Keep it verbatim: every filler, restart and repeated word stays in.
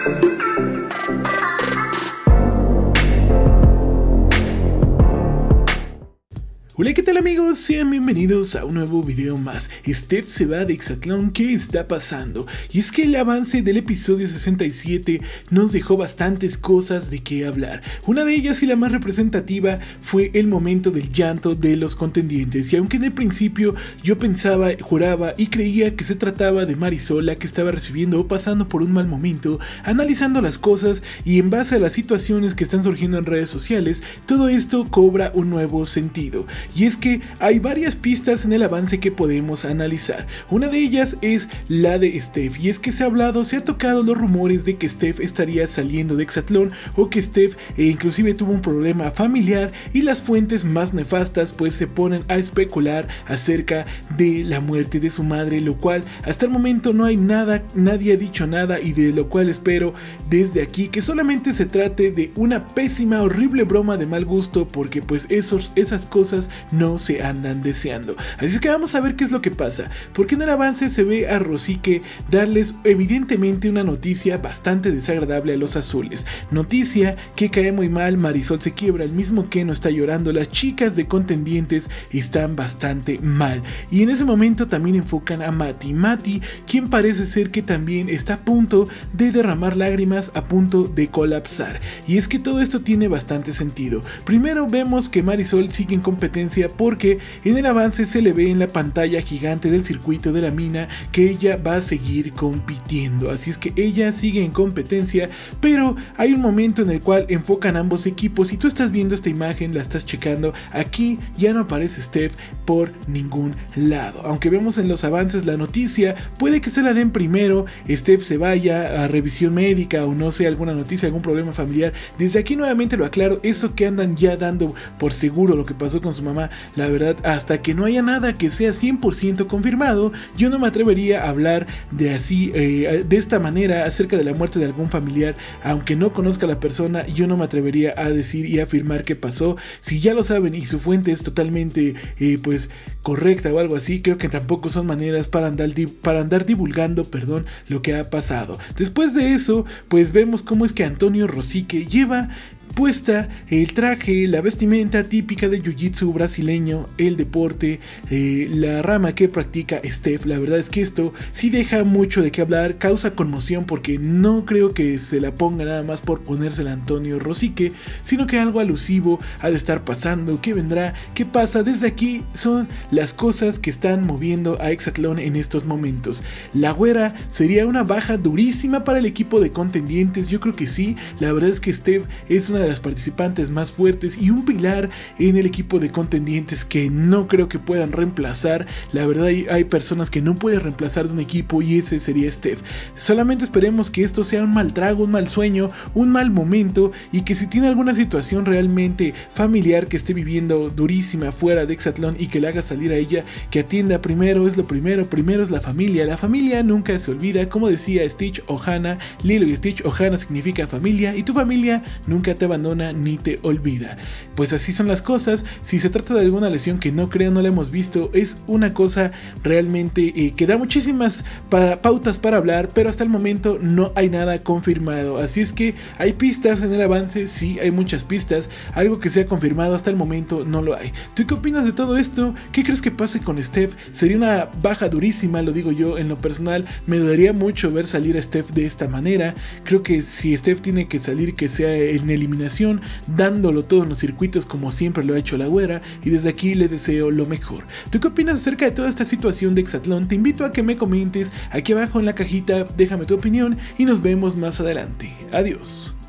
Hola, ¿qué tal amigos? Sean bienvenidos a un nuevo video más. Steph se va de Exatlón. ¿Qué está pasando? Y es que el avance del episodio sesenta y siete nos dejó bastantes cosas de qué hablar. Una de ellas y la más representativa fue el momento del llanto de los contendientes. Y aunque en el principio yo pensaba, juraba y creía que se trataba de Marisol, la que estaba recibiendo o pasando por un mal momento, analizando las cosas y en base a las situaciones que están surgiendo en redes sociales, todo esto cobra un nuevo sentido. Y es que hay varias pistas en el avance que podemos analizar. Una de ellas es la de Steph, y es que se ha hablado, se ha tocado los rumores de que Steph estaría saliendo de Exatlón o que Steph eh, inclusive tuvo un problema familiar, y las fuentes más nefastas pues se ponen a especular acerca de la muerte de su madre, lo cual hasta el momento no hay nada, nadie ha dicho nada, y de lo cual espero desde aquí que solamente se trate de una pésima, horrible broma de mal gusto, porque pues esos, esas cosas no se andan deseando. Así es que vamos a ver qué es lo que pasa, porque en el avance se ve a Rosique darles evidentemente una noticia bastante desagradable a los azules. Noticia que cae muy mal. Marisol se quiebra, el mismo Keno está llorando, las chicas de contendientes están bastante mal, y en ese momento también enfocan a Mati. Mati, quien parece ser que también está a punto de derramar lágrimas, a punto de colapsar. Y es que todo esto tiene bastante sentido. Primero vemos que Marisol sigue en competencia porque en el avance se le ve en la pantalla gigante del circuito de la mina que ella va a seguir compitiendo. Así es que ella sigue en competencia, pero hay un momento en el cual enfocan ambos equipos y tú estás viendo esta imagen, la estás checando. Aquí ya no aparece Steph por ningún lado. Aunque vemos en los avances la noticia, puede que se la den primero, Steph se vaya a revisión médica o no sé, alguna noticia, algún problema familiar. Desde aquí nuevamente lo aclaro, eso que andan ya dando por seguro lo que pasó con su mamá, la verdad, hasta que no haya nada que sea cien por ciento confirmado, yo no me atrevería a hablar de así, eh, de esta manera acerca de la muerte de algún familiar. Aunque no conozca a la persona, yo no me atrevería a decir y afirmar qué pasó. Si ya lo saben y su fuente es totalmente eh, pues correcta o algo así, creo que tampoco son maneras para andar, para andar divulgando, perdón, lo que ha pasado. Después de eso, pues vemos cómo es que Antonio Rosique lleva puesta el traje, la vestimenta típica del jiu-jitsu brasileño, el deporte, eh, la rama que practica Steph. La verdad es que esto sí deja mucho de qué hablar, causa conmoción, porque no creo que se la ponga nada más por ponérsela a Antonio Rosique, sino que algo alusivo ha de estar pasando. ¿Qué vendrá? ¿Qué pasa? Desde aquí son las cosas que están moviendo a Exatlón en estos momentos. La güera sería una baja durísima para el equipo de contendientes. Yo creo que sí. La verdad es que Steph es una de las participantes más fuertes y un pilar en el equipo de contendientes que no creo que puedan reemplazar. La verdad, hay, hay personas que no pueden reemplazar de un equipo y ese sería Steph. Solamente esperemos que esto sea un mal trago, un mal sueño, un mal momento, y que si tiene alguna situación realmente familiar que esté viviendo durísima fuera de Exatlón y que le haga salir a ella, que atienda primero. Es lo primero, primero es la familia. La familia nunca se olvida, como decía Stitch Ohana, Lilo y Stitch Ohana significa familia, y tu familia nunca te abandona ni te olvida. Pues así son las cosas. Si se trata de alguna lesión que no creo, no la hemos visto, es una cosa realmente eh, que da muchísimas pa pautas para hablar, pero hasta el momento no hay nada confirmado. Así es que hay pistas en el avance, sí, hay muchas pistas. Algo que sea confirmado hasta el momento no lo hay. ¿Tú qué opinas de todo esto? ¿Qué crees que pase con Steph? Sería una baja durísima, lo digo yo en lo personal. Me dolería mucho ver salir a Steph de esta manera. Creo que si Steph tiene que salir, que sea en eliminación, dándolo todo en los circuitos como siempre lo ha hecho la güera, y desde aquí le deseo lo mejor. ¿Tú qué opinas acerca de toda esta situación de Exatlón? Te invito a que me comentes aquí abajo en la cajita, déjame tu opinión y nos vemos más adelante. Adiós.